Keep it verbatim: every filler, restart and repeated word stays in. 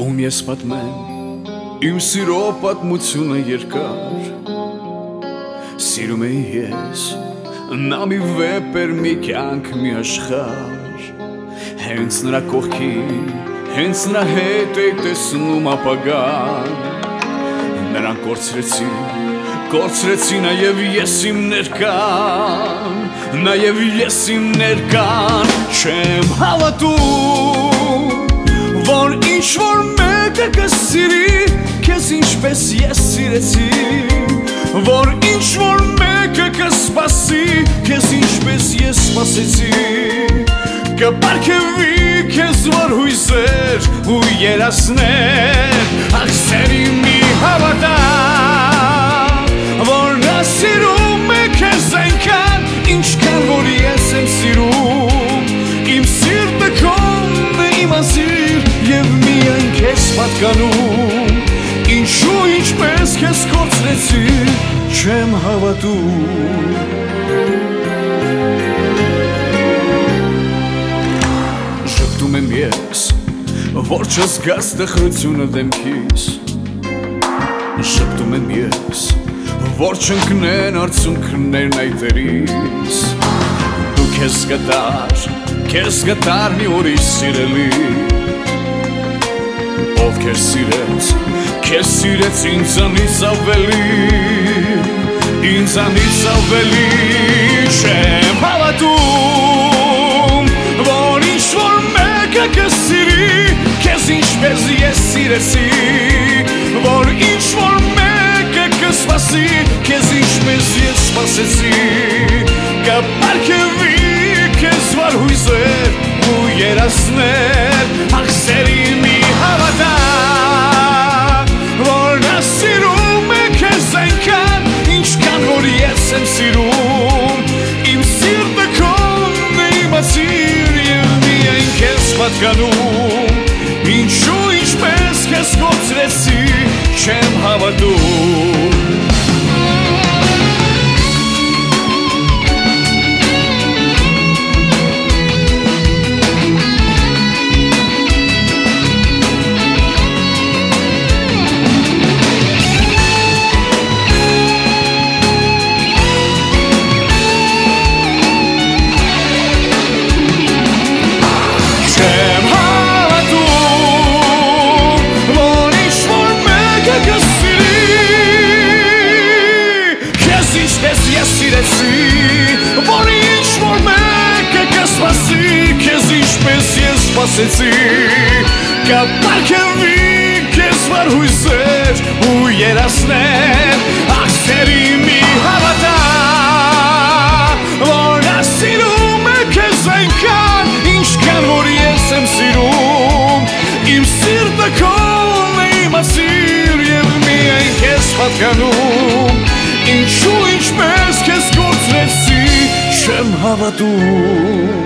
ում ես պատմեմ իմ սիրո պատմությունը երկար, սիրում էի ես, նա մի վեպ էր, մի կյանք, մի աշխարհ, հենց նրա կողքին, հենց նրա հետ էի տեսնում ապագան, նրան կորցրեցին, կորցրեցի նաև ես իմ ներկան, նաև ես իմ ներկան, չեմ հավատում, որ ինչ-որ մեկը կսիրի, քեզ ինչպես ես սիրեցի, որ ինչ-որ մեկը կսպասի, քեզ ինչպես ես սպասեցի, կպարգևի քեզ որ հույսեր ու երասներ, ախ սերի մի հավատա, որ նա սիրում է քեզ այնքան, ինչքան որ ես եմ սիրում, իմ սիրտը քոնն է իմասիր և միայն քեզ պատկանում, ինչու ինչպես քեզ կորցրեցի, չեմ հավատում։ Ժպտում եմ ես, որ չզգաս տխրությունը դեմքիս, ժպտում եմ ես, որ չընկնեն արցունքներն այտերիս, դու քեզ գտար, քեզ գտար մի ուրիշ սիրելի, ով քեզ սիրեց, քեզ սիրեց ինձանից ավելի, ինձանից ավելի, չեմ հավատում, որ ինչ-որ մեկը կսիրի, քեզ ինչպես ես սիրեցի, որ ինչ-որ մեկը կսպասի, քեզ ինչպես ես սպասեցի, կպարգևի քեզ վար հույսեր ու երասներ, ախ սերի մի հավատա, որ նա սիրում է քեզ այնքան, ինչքան որ ես եմ սիրում, իմ սիրտը քոնն է իմացիր և միայն քեզ պատկանում, ինչու ինչպես քեզ կորցրեցի, չեմ հավատում։ Որ ինչ-որ մեկը կսպասի, քեզ ինչպես ես սպասեցի, կպարգևի քեզ վար հույսեր ու երասներ, ախ սերի մի հավատա, որ նա սիրում է քեզ այնքան, ինչքան որ ես եմ սիրում, իմ սիրտը քոնն է իմասիր և միայն քեզ պատկանում, ինչու ինչպես քեզ կորցրեցի, չեմ հավատում։